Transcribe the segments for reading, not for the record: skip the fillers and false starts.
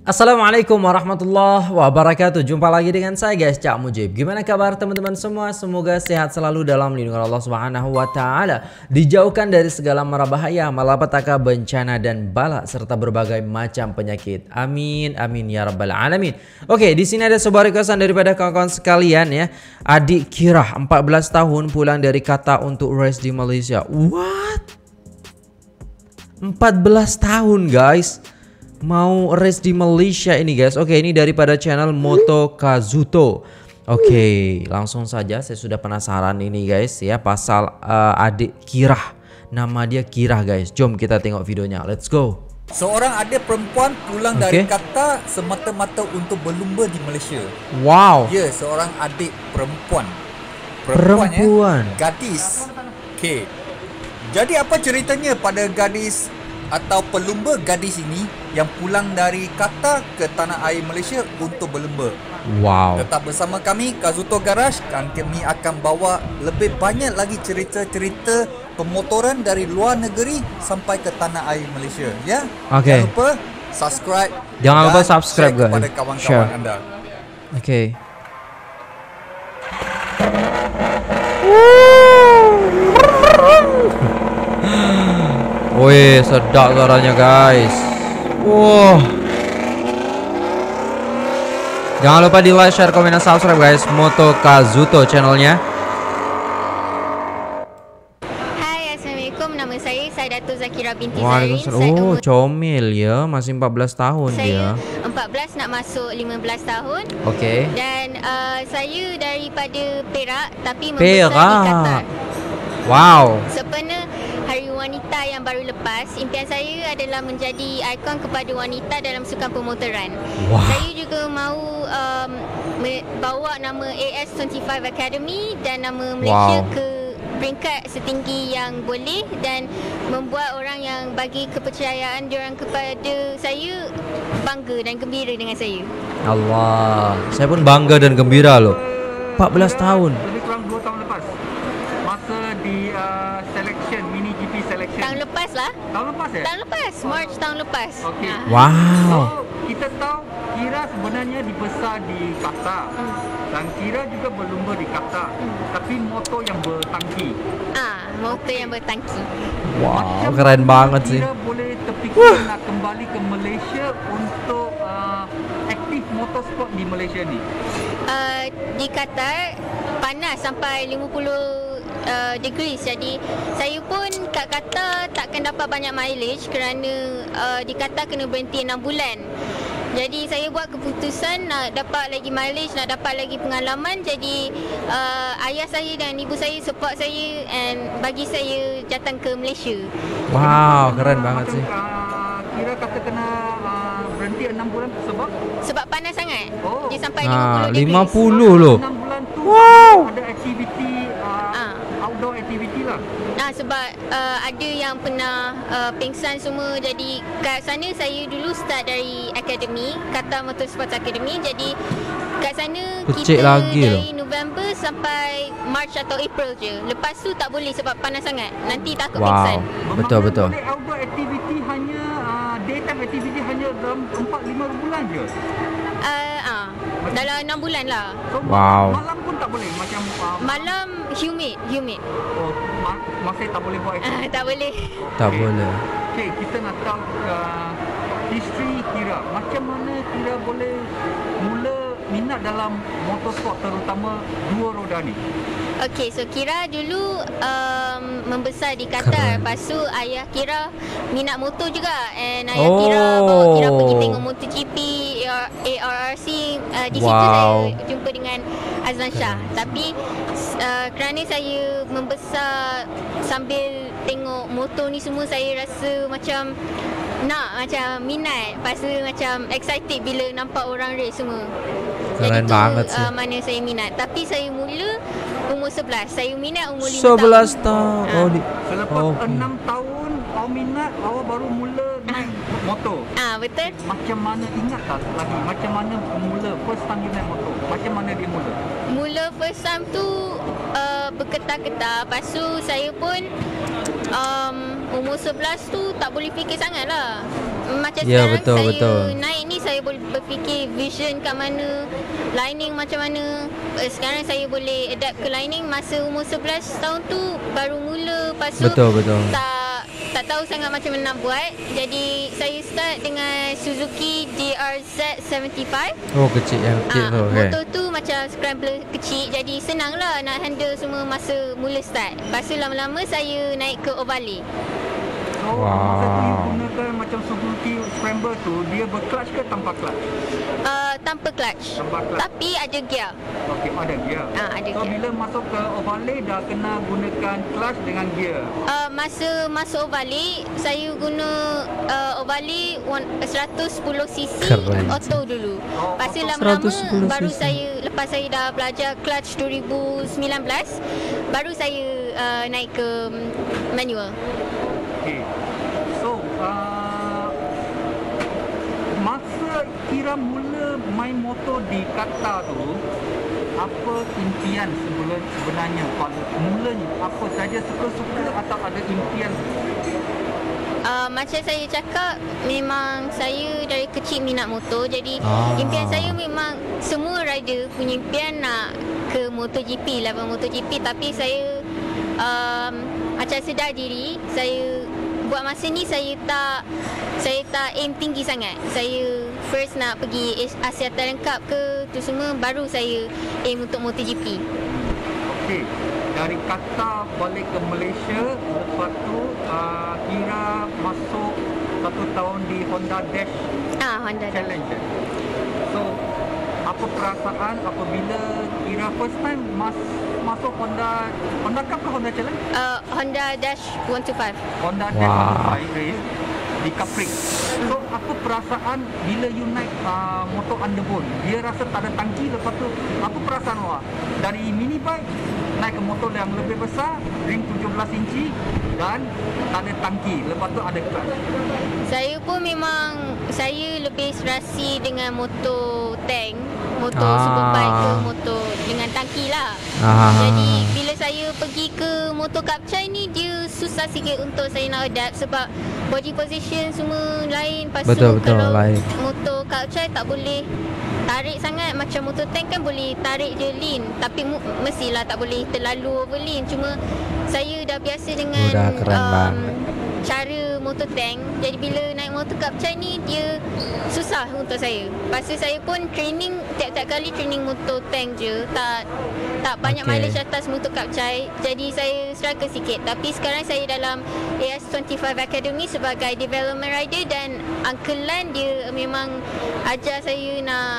Assalamualaikum warahmatullahi wabarakatuh. Jumpa lagi dengan saya guys, Cak Mujib. Gimana kabar teman-teman semua? Semoga sehat selalu dalam lindungan Allah Subhanahu wa taala, dijauhkan dari segala mara bahaya, malapetaka, bencana dan bala serta berbagai macam penyakit. Amin amin ya rabbal alamin. Oke, di sini ada sebuah requestan daripada kawan-kawan sekalian ya. Adik Kirah 14 tahun pulang dari Qatar untuk race di Malaysia. What? 14 tahun guys, mau race di Malaysia ini guys. Oke, ini daripada channel Moto Kazuto. Oke, langsung saja, saya sudah penasaran ini guys ya, pasal adik Kirah. Nama dia Kirah guys. Jom kita tengok videonya, let's go. Seorang adik perempuan pulang dari Qatar semata-mata untuk berlumba di Malaysia. Wow. Ya, seorang adik perempuan. Perempuan. Gadis. Okey. Jadi apa ceritanya pada gadis atau pelumba gadis ini yang pulang dari Qatar ke tanah air Malaysia untuk berlumba? Wow. Tetap bersama kami Kazuto Garage, dan kami akan bawa lebih banyak lagi cerita-cerita pemotoran dari luar negeri sampai ke tanah air Malaysia ya. Okay. Jangan lupa subscribe. Jangan lupa subscribe guys. Kepada kawan-kawan anda. Oke. Wih, sedap suaranya guys. Wow. Jangan lupa di like, share, komen, dan subscribe guys, Moto Kazuto channelnya. Hai, Assalamualaikum. Nama saya Dato' Zakira binti Zarin. Waalaikumsalam. Oh, comel ya, masih 14 tahun dia. Saya 14 nak masuk 15 tahun. Oke. Dan saya daripada Perak tapi membesar Perak. di Qatar. Wow. Sempena Hari Wanita yang baru lepas, impian saya adalah menjadi ikon kepada wanita dalam sukan pemotoran. Wow. Saya juga mahu bawa nama AS25 Academy dan nama Malaysia ke peringkat setinggi yang boleh, dan membuat orang yang bagi kepercayaan diorang kepada saya bangga dan gembira dengan saya. Allah, saya pun bangga dan gembira loh. 14 tahun. Lebih kurang 2 tahun lepas. Masa di selection, mini GP selection. Tahun lepas lah. Tahun lepas ya? Tahun lepas, March tahun lepas. Okey. Wow. So, kita tahu Kira sebenarnya dibesar di Qatar. Dan Kira juga berlumba di Qatar. Tapi motor yang bertangki. Motor yang bertangki. Wow, keren banget sih. Kira boleh terfikir nak kembali ke Malaysia untuk aktif motorsport di Malaysia ni? Di Qatar panas sampai 50 degrees, jadi saya pun kat Qatar takkan dapat banyak mileage kerana di Qatar kena berhenti 6 bulan. Jadi saya buat keputusan nak dapat lagi mileage, nak dapat lagi pengalaman. Jadi ayah saya dan ibu saya support saya and bagi saya datang ke Malaysia. Wow, keren banget sih. Kira kata kena berhenti 6 bulan Sebab panas sangat. Oh. Dia sampai 50 degrees. 50 loh. 6 bulan tu ada aktiviti outdoor aktiviti lah. Sebab ada yang pernah pingsan semua. Jadi kat sana saya dulu start dari akademi, Qatar Motorsport Academy. Jadi kat sana Kecil kita lagi dari November sampai March atau April je. Lepas tu tak boleh sebab panas sangat. Nanti takut pingsan. Betul. Boleh outdoor aktiviti hanya daytime aktiviti hanya dalam 4-5 bulan je. Dalam 6 bulan lah. So, Wow. malam pun tak boleh macam Malam humid. oh, masih tak boleh buat aktiviti. Tak boleh. Tak boleh. Okey, kita nak tahu history Kira. Macam mana Kira boleh mula minat dalam motorsport, terutama dua roda ni? Okay, so Kira dulu membesar di Qatar. Lepas tu ayah Kira minat motor juga. And ayah Kira bawa Kira pergi tengok MotoGP, ARRC. Di situ saya jumpa dengan Azlan Shah. Tapi kerana saya membesar sambil tengok motor ni semua, saya rasa macam minat. Lepas tu macam excited bila nampak orang race semua. Keren banget sih. Mana saya minat. Tapi saya mula umur 11. Saya minat umur 5 11 tahun. tahun. Selepas 6 tahun awak minat, awak baru mula naik motor. Betul. Macam mana, ingat tak lagi macam mana mula first time you naik motor? Macam mana dia mula? Mula first time tu bergetar-getar. Lepas tu saya pun umur 11 tu tak boleh fikir sangat lah. Macam Ya, sekarang betul, saya betul. naik ni saya boleh berfikir vision kat mana, lining macam mana. Sekarang saya boleh adapt ke lining. Masa umur 11 tahun tu baru mula. Lepas tu Betul. tak tahu sangat macam mana nak buat. Jadi saya start dengan Suzuki DRZ 75. Oh, kecil yang kecil tu. Okay. Motor tu macam scrambler kecil. Jadi senang lah nak handle semua masa mula start. Lepas tu lama-lama saya naik ke Ovale. So masa tu you gunakan macam Suzuki Scrambler tu, dia berclutch ke tanpa clutch? Tanpa clutch. Tanpa clutch. Tapi ada gear. Okey, ada gear. Ada So gear. bila masuk ke Ovale dah kena gunakan clutch dengan gear. Masa masuk Ovale, saya guna Ovale 110cc Keren. auto dulu. Lepas tu auto. lama-lama 110cc. baru saya, lepas saya dah belajar clutch 2019, baru saya naik ke manual. Okay. So, masa Kira mula main motor di Qatar tu, apa impian sebenarnya? Mulanya apa saja suka-suka atau ada impian? Macam saya cakap, memang saya dari kecil minat motor. Jadi impian saya memang semua rider punya impian nak ke MotoGP, level MotoGP. Tapi saya macam sedar diri, saya buat masa ni saya tak aim tinggi sangat. Saya first nak pergi Asia Talent Cup ke tu semua, baru saya aim untuk MotoGP. Okey, dari Qatar balik ke Malaysia, lepas tu Kira masuk 1 tahun di Honda Dash Honda Challenge. So, apa perasaan apabila Kira first time masuk Honda Cup ke Honda Challenge? Honda Dash 125. Honda Dash 125 race di Capri. So, apa perasaan bila you naik motor underbone? Dia rasa tak ada tangki, lepas tu apa perasaan awak? Dari mini bike naik ke motor yang lebih besar, ring 17 inci dan tak ada tangki, lepas tu ada clutch. Saya pun memang, saya lebih serasi dengan motor tank, motor superbike ke motor dengan tangki lah. Jadi bila saya pergi ke motor Kapcai ni, dia susah sikit untuk saya nak adapt sebab body position semua lain. Lepas tu kalau lain. motor Kapcai tak boleh tarik sangat. Macam motor tank kan boleh tarik je lean, tapi mestilah tak boleh terlalu over lean. Cuma saya dah biasa dengan cara motor tank. Jadi bila naik motor Kapcai ni, dia susah untuk saya. Lepas tu saya pun training, tiap-tiap kali training motor tank je, tak banyak mileage atas motor Kapcai. Jadi saya struggle sikit. Tapi sekarang saya dalam AS25 Academy sebagai development rider, dan Uncle Lan dia memang ajar saya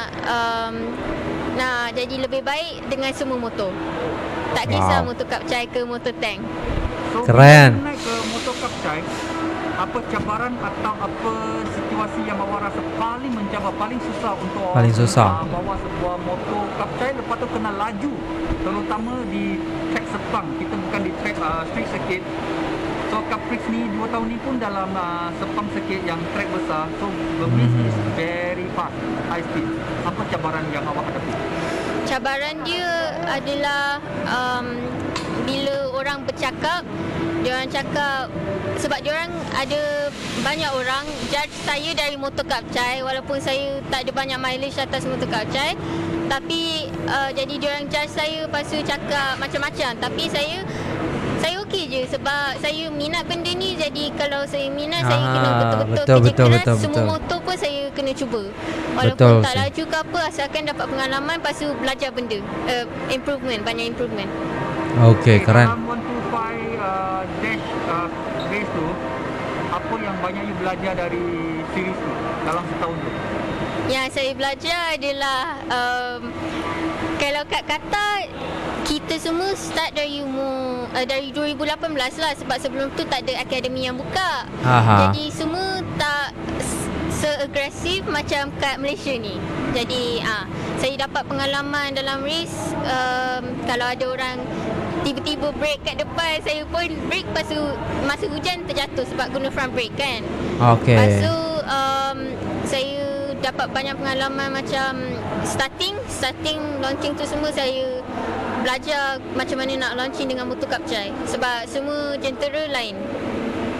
nak jadi lebih baik dengan semua motor. Tak kisah motor Kapcai ke motor tank. So, keren. bila naik ke motor Kapcai, apa cabaran atau apa situasi yang awak rasa paling mencabar, paling susah untuk awak bawa sebuah motor Kapcai, lepas tu kena laju, terutama di track Sepang. Kita bukan di track street circuit. So Caprice ni 2 tahun ni pun dalam Sepang circuit yang track besar. So Bermis is very fast, high speed. Apa cabaran yang awak hadapi? Cabaran dia adalah bila orang bercakap, diorang cakap, sebab diorang ada banyak orang judge saya dari motor Kapcai, walaupun saya tak ada banyak mileage atas motor Kapcai. Tapi jadi diorang judge saya, lepas tu cakap macam-macam. Tapi saya okey je sebab saya minat benda ni. Jadi kalau saya minat, saya kena betul-betul kerja keras. Semua motor pun saya kena cuba, walaupun tak laju ke apa, asalkan dapat pengalaman. Lepas tu belajar benda, improvement, banyak improvement. Okey, keren. Dalam 125 dash race tu, apa yang banyak you belajar dari series tu dalam setahun tu? Yang saya belajar adalah kalau kat Qatar, kita semua start dari 2018 lah, sebab sebelum tu tak ada akademi yang buka. Jadi semua tak seagresif macam kat Malaysia ni. Jadi saya dapat pengalaman dalam race. Kalau ada orang tiba-tiba brake kat depan, saya pun brake, lepas tu masa hujan terjatuh sebab guna front brake kan. Lepas tu saya dapat banyak pengalaman macam starting launching tu semua. Saya belajar macam mana nak launching dengan motor Kapcai sebab semua jentera lain.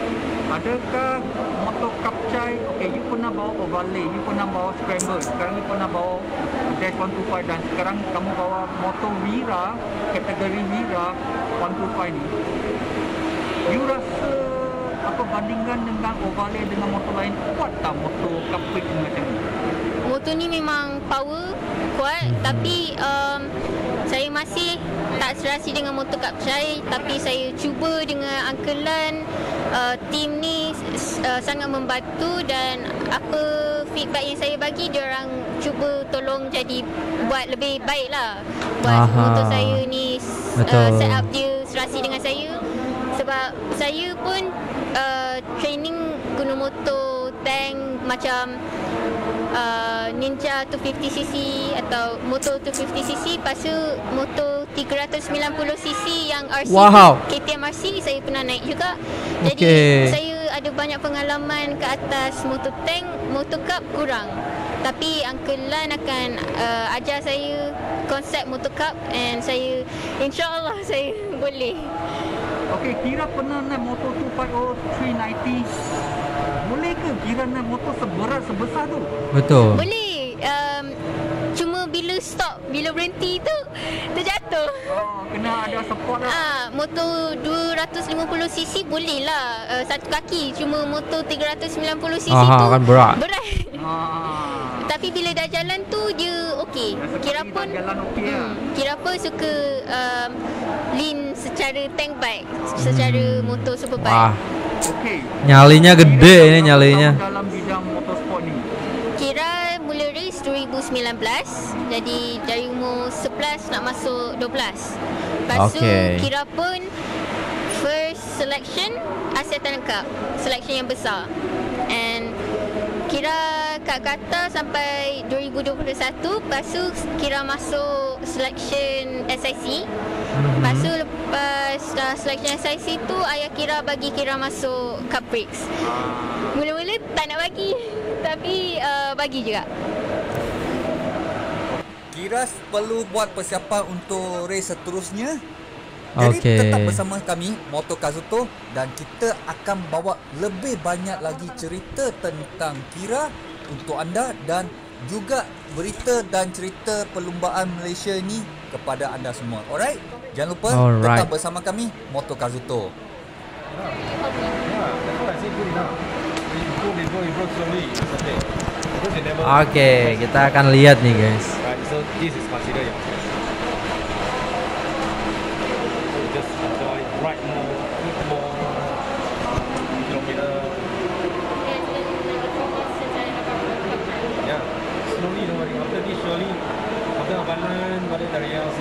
adakah motor Kapcai, okay, you pernah bawa Ovalle, you pernah bawa Scramble, sekarang you pernah bawa Dash 125 dan sekarang kamu bawa motor Wira, kategori Wira 125 ni. You rasa apa bandingkan dengan Ovalle dengan motor lain, kuat tak motor Kapcai ni macam ni? Motor ni memang power kuat, tapi saya masih tak serasi dengan motor Kapcai, tapi saya cuba dengan Uncle Lan. Tim ni sangat membantu dan apa feedback yang saya bagi, diorang cuba tolong jadi buat lebih baik lah buat motor saya ni, set up dia serasi dengan saya. Sebab saya pun training guna motor tank macam Ninja 250cc atau motor 250cc, lepas tu motor 390cc yang RC, KTM RC saya pernah naik juga. Jadi saya ada banyak pengalaman ke atas motor tank, motor cup kurang. Tapi Uncle Lan akan ajar saya konsep motor cup, and saya insyaAllah saya boleh. Okey, Kira pernah naik motor 250 390. Boleh ke Kira naik motor seberat sebesar tu? Betul. Boleh. Cuma bila stop, bila berhenti tu terjatuh. Kena ada support lah. Motor 250cc boleh lah satu kaki. Cuma motor 390cc tu kan berat. Tapi bila dah jalan tu dia okey. Kira pun Kira pun suka lean secara tank bike, secara motor superbike. Okey. Nyalinya gede ini nyalinya. Dalam bidang motorsport ni. Kira mula race 2019. Jadi dari umur 11 nak masuk 12. Lepas tu Kira pun first selection Asia Talent Cup, selection yang besar. And Kira kat Qatar sampai 2021. Lepas tu Kira masuk selection SIC. Lepas tu lepas selection SIC tu, ayah Kira bagi Kira masuk Cup Prix. Mula-mula tak nak bagi, tapi bagi juga. Kira perlu buat persiapan untuk race seterusnya. Jadi tetap bersama kami Moto Kazuto, dan kita akan bawa lebih banyak lagi cerita tentang Kira untuk anda, dan juga berita dan cerita perlumbaan Malaysia ni kepada anda semua. Alright? Jangan lupa tetap bersama kami Moto Kazuto. Oke, kita akan lihat nih guys. So this is considered your first. So just enjoy, ride more, eat more kilometer. Yeah, slowly don't worry. After this surely, after Abanan, balik dari LC.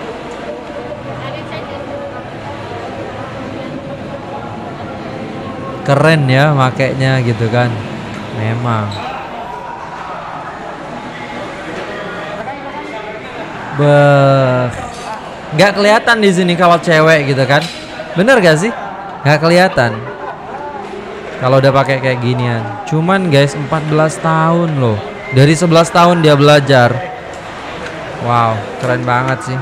Keren ya makainya gitu kan. Memang. Nggak kelihatan di sini kawal cewek gitu kan. Bener gak sih? Nggak kelihatan kalau udah pakai kayak ginian. Cuman guys 14 tahun loh. Dari 11 tahun dia belajar. Wow, keren banget sih.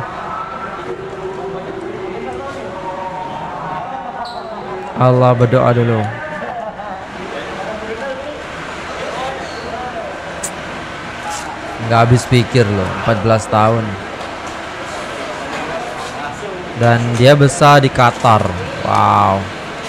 Allah, berdoa dulu. Nggak habis pikir loh, 14 tahun. Dan dia besar di Qatar. Wow.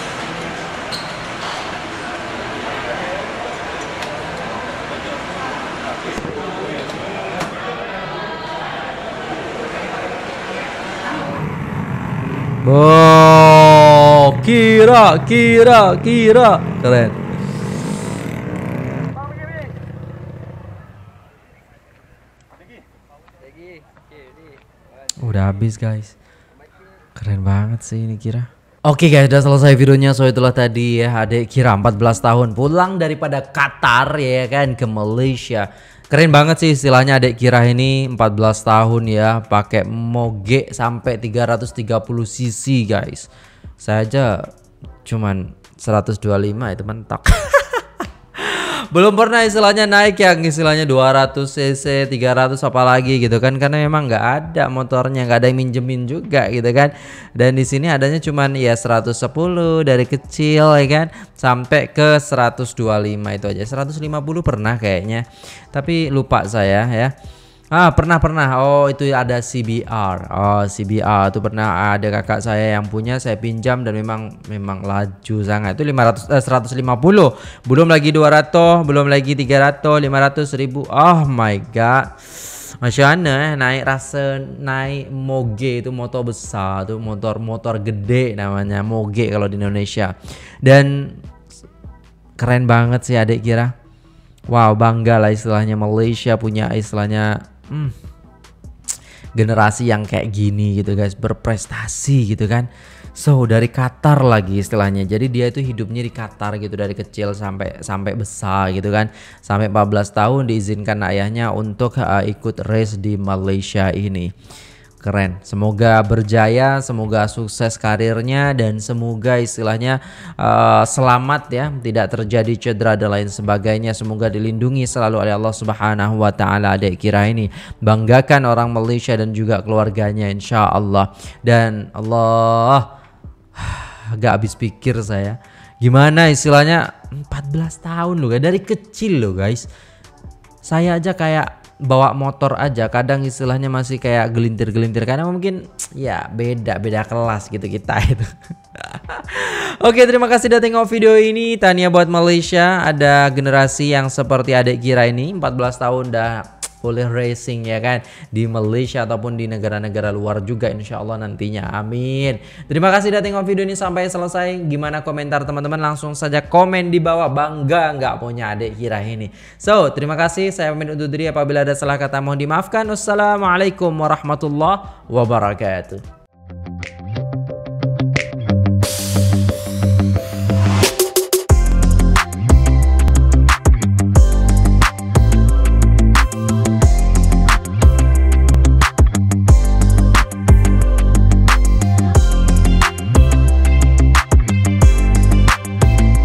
Oh, Kira. Keren. Udah habis guys. Keren banget sih ini Kira. Oke guys, udah selesai videonya. So itulah tadi ya adik Kira 14 tahun pulang daripada Qatar ya kan ke Malaysia. Keren banget sih istilahnya adik Kira ini 14 tahun ya, pakai moge sampai 330 cc guys. Saya aja cuman 125 itu mentok. Belum pernah istilahnya naik yang istilahnya 200 cc, 300 apalagi gitu kan, karena memang nggak ada motornya, nggak ada yang minjemin juga gitu kan. Dan di sini adanya cuman ya 110 dari kecil ya kan sampai ke 125 itu aja. 150 pernah kayaknya. Tapi lupa saya ya. Pernah. Oh, itu ada CBR. Oh, CBR itu pernah ada kakak saya yang punya, saya pinjam dan memang laju sangat. Itu 150. Belum lagi 200, belum lagi 300, 500 ribu. Oh my god. Masya Allah, naik moge itu motor besar tuh, motor gede namanya moge kalau di Indonesia. Dan keren banget sih adik Kira. Wow, bangga lah istilahnya Malaysia punya istilahnya generasi yang kayak gini gitu guys, berprestasi gitu kan. So dari Qatar lagi istilahnya, jadi dia itu hidupnya di Qatar gitu dari kecil sampai besar gitu kan, sampai 14 tahun diizinkan ayahnya untuk ikut race di Malaysia ini. Keren, semoga berjaya, semoga sukses karirnya, dan semoga istilahnya selamat ya, tidak terjadi cedera dan lain sebagainya. Semoga dilindungi selalu oleh Allah Subhanahu wa taala adik Kira ini. Banggakan orang Malaysia dan juga keluarganya insya Allah. Dan Allah, gak habis pikir saya, gimana istilahnya 14 tahun loh, dari kecil loh guys. Saya aja kayak bawa motor aja kadang istilahnya masih kayak gelintir-gelintir, karena mungkin ya beda kelas gitu kita itu. Oke, terima kasih udah tengok video ini. Tania buat Malaysia, ada generasi yang seperti adik Kira ini 14 tahun dah boleh racing ya kan di Malaysia ataupun di negara-negara luar juga insya Allah nantinya, amin. Terima kasih udah tengok video ini sampai selesai. Gimana komentar teman-teman, langsung saja komen di bawah, bangga nggak punya adik Kira ini. So terima kasih, saya pamit undur diri, apabila ada salah kata mohon dimaafkan. Wassalamualaikum warahmatullahi wabarakatuh.